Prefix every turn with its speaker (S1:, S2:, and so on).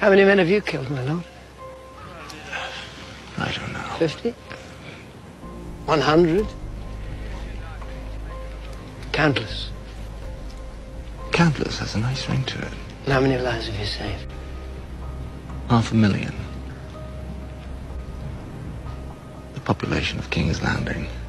S1: How many men have you killed, my lord?
S2: I don't know.
S1: 50? 100? Countless.
S2: Countless has a nice ring to it.
S1: And how many lives have you saved?
S2: 500,000. The population of King's Landing.